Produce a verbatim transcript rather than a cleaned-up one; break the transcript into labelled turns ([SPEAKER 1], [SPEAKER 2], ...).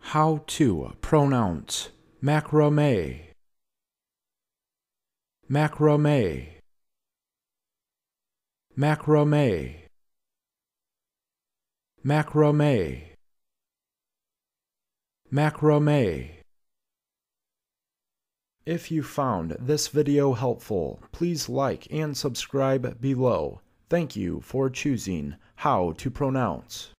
[SPEAKER 1] How to pronounce macramé, macramé, macramé, macramé, macramé. If you found this video helpful, please like and subscribe below. Thank you for choosing How to Pronounce.